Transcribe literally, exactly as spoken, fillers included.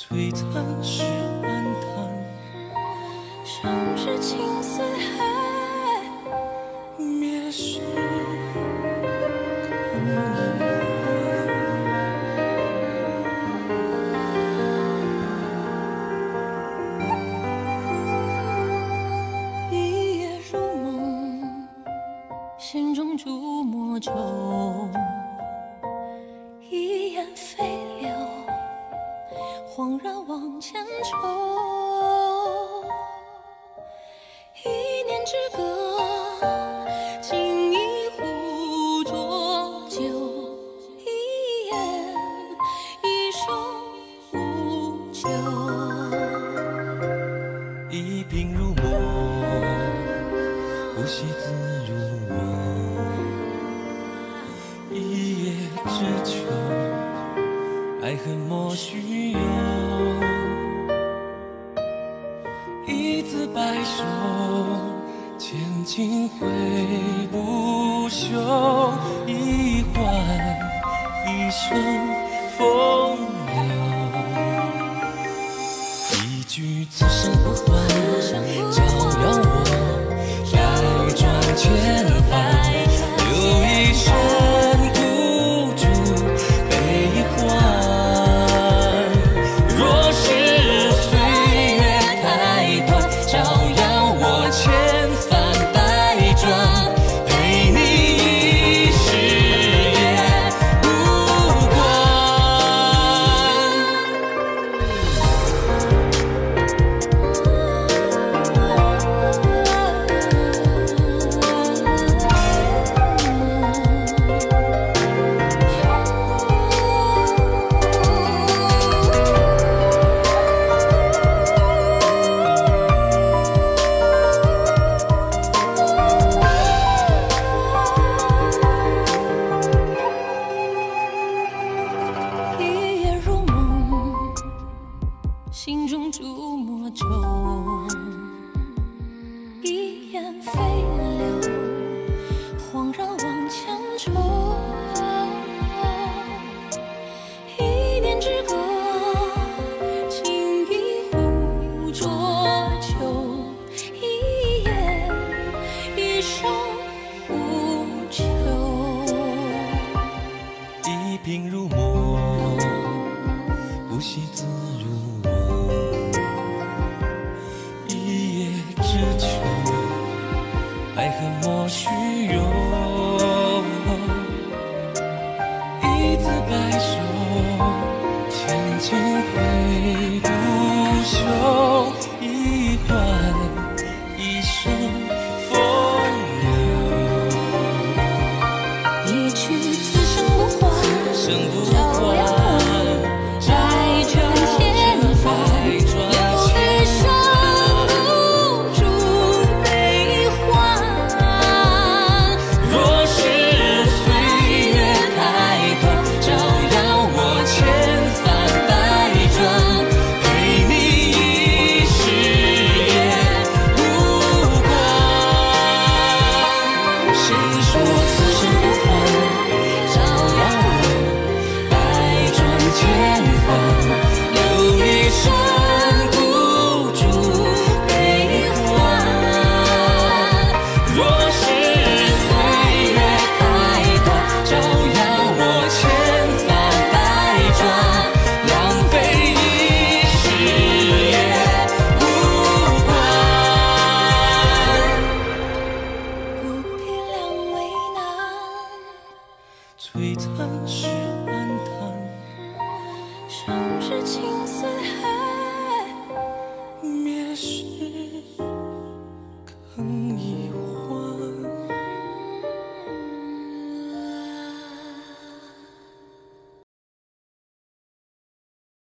璀璨是暗淡， 生至青丝黑， 灭世空遗。 一夜入梦，心中逐魔咒，一眼飞流，恍然往前抽。一念之隔，竟一壶浊酒，一言一生无求。 一鬓如墨，呼吸自如我，一叶知秋，爱恨莫须有。一字白首，千金挥不休。一换一生风流，一句此生不换，照耀我百转千帆。留一身孤注悲欢，若是岁月太短，照耀我千帆百转，陪你一世也无一夜入梦，心中逐魔咒，一眼飞流，恍然往前抽。一念之隔，竟一壶浊酒，一言一生无求。 一鬓如墨，呼吸自如我，一叶知秋，爱恨莫须有。一字白首，千金挥不休。一换一生风流， 一曲此生不换， 生不